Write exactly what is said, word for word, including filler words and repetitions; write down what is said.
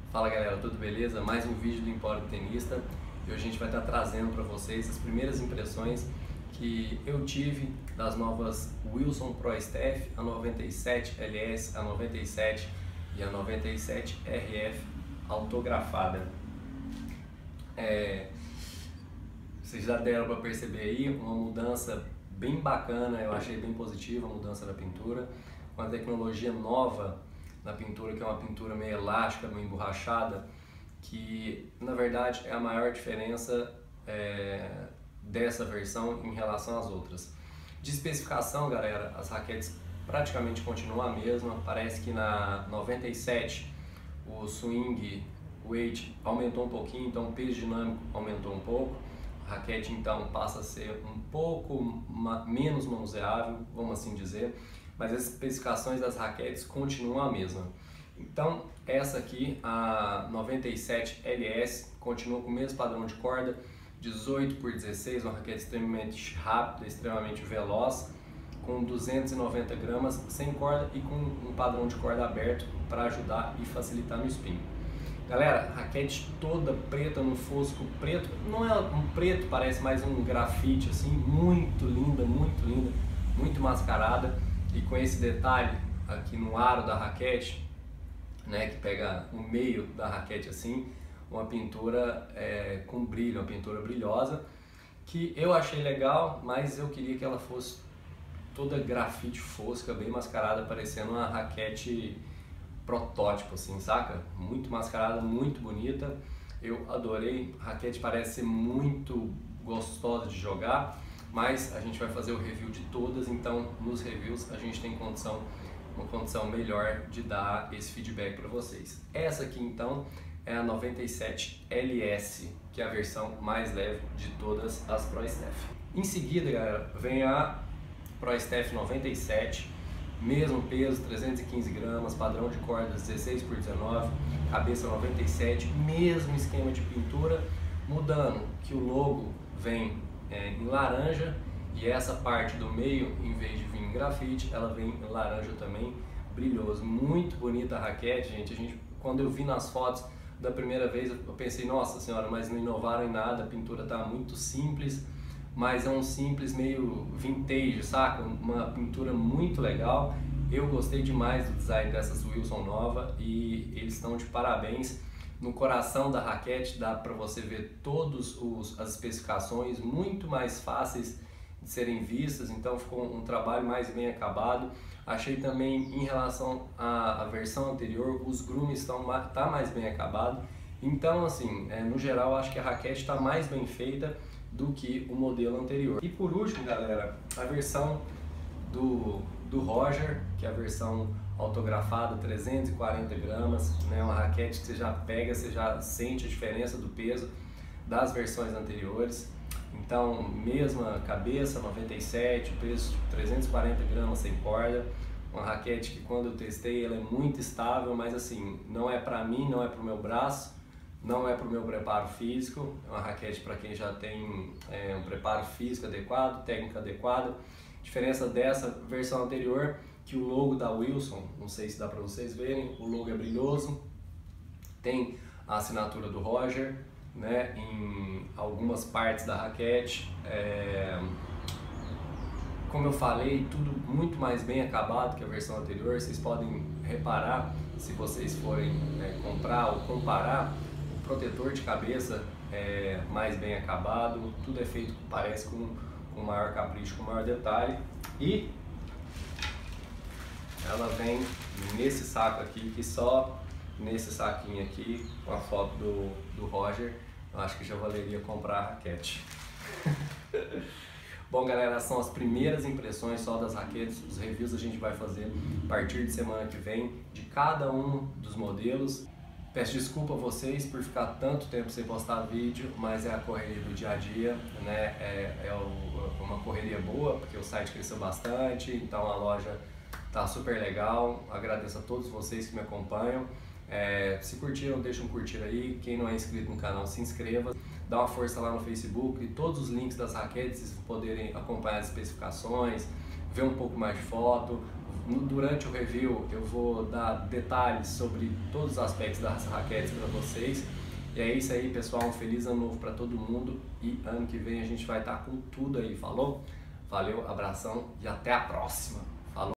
Fala galera, tudo beleza? Mais um vídeo do Empório do Tenista e hoje a gente vai estar trazendo para vocês as primeiras impressões que eu tive das novas Wilson Pro Staff, a noventa e sete L S, a noventa e sete e a noventa e sete R F autografada. É, vocês já deram para perceber aí uma mudança bem bacana, eu achei bem positiva a mudança da pintura, uma tecnologia nova na pintura, que é uma pintura meio elástica, meio emborrachada, que na verdade é a maior diferença é, dessa versão em relação às outras. De especificação, galera, as raquetes praticamente continuam a mesma. Parece que na noventa e sete o swing weight aumentou um pouquinho, então o peso dinâmico aumentou um pouco. A raquete então passa a ser um pouco menos manuseável, vamos assim dizer, mas as especificações das raquetes continuam a mesma. Então essa aqui, a noventa e sete L S, continua com o mesmo padrão de corda, dezoito por dezesseis, uma raquete extremamente rápida, extremamente veloz, com duzentos e noventa gramas, sem corda e com um padrão de corda aberto para ajudar e facilitar no spin. Galera, raquete toda preta no fosco preto, não é um preto, parece mais um grafite assim, muito linda, muito linda, muito mascarada. E com esse detalhe aqui no aro da raquete, né, que pega o meio da raquete assim, uma pintura é, com brilho, uma pintura brilhosa, que eu achei legal, mas eu queria que ela fosse toda grafite fosca, bem mascarada, parecendo uma raquete protótipo assim, saca? Muito mascarada, muito bonita, eu adorei, a raquete parece ser muito gostosa de jogar. Mas a gente vai fazer o review de todas, então nos reviews a gente tem condição, uma condição melhor de dar esse feedback para vocês. Essa aqui então é a noventa e sete L S, que é a versão mais leve de todas as Pro Staff. Em seguida, galera, vem a Pro Staff noventa e sete, mesmo peso, trezentos e quinze gramas, padrão de cordas dezesseis por dezenove, cabeça noventa e sete, mesmo esquema de pintura, mudando que o logo vem É, em laranja, e essa parte do meio, em vez de vir em grafite, ela vem em laranja também, brilhoso. Muito bonita a raquete, gente. A gente, quando eu vi nas fotos da primeira vez, eu pensei, nossa senhora, mas não inovaram em nada, a pintura tá muito simples, mas é um simples meio vintage, saca? Uma pintura muito legal. Eu gostei demais do design dessas Wilson nova e eles estão de parabéns. No coração da raquete dá para você ver todas as especificações muito mais fáceis de serem vistas, então ficou um trabalho mais bem acabado. Achei também, em relação à, à versão anterior, os groomes estão tá mais bem acabado. Então, assim, é, no geral, acho que a raquete está mais bem feita do que o modelo anterior. E por último, galera, a versão do, do Roger, que é a versão autografada, trezentos e quarenta gramas, né, uma raquete que você já pega, você já sente a diferença do peso das versões anteriores. Então, mesma cabeça, noventa e sete, peso trezentos e quarenta gramas sem corda, uma raquete que quando eu testei ela é muito estável, mas assim, não é para mim, não é para o meu braço, não é para o meu preparo físico, é uma raquete para quem já tem é, um preparo físico adequado, técnica adequada. Diferença dessa versão anterior, que o logo da Wilson, não sei se dá para vocês verem, o logo é brilhoso, tem a assinatura do Roger, né, em algumas partes da raquete, é... como eu falei, tudo muito mais bem acabado que a versão anterior. Vocês podem reparar, se vocês forem é, comprar ou comparar, o protetor de cabeça é mais bem acabado, tudo é feito, parece, com, com maior capricho, com maior detalhe. E ela vem nesse saco aqui, que só nesse saquinho aqui, com a foto do, do Roger, eu acho que já valeria comprar a raquete. Bom, galera, são as primeiras impressões só das raquetes. Os reviews a gente vai fazer a partir de semana que vem, de cada um dos modelos. Peço desculpa a vocês por ficar tanto tempo sem postar vídeo, mas é a correria do dia a dia, né? É, é o, uma correria boa, porque o site cresceu bastante, então a loja tá super legal. Agradeço a todos vocês que me acompanham. É, se curtiram, deixa um curtir aí. Quem não é inscrito no canal, se inscreva. Dá uma força lá no Facebook. E todos os links das raquetes, vocês poderem acompanhar as especificações, ver um pouco mais de foto, no, durante o review eu vou dar detalhes sobre todos os aspectos das raquetes para vocês. E é isso aí, pessoal, um feliz ano novo para todo mundo e ano que vem a gente vai estar com tudo aí, falou? Valeu, abração e até a próxima!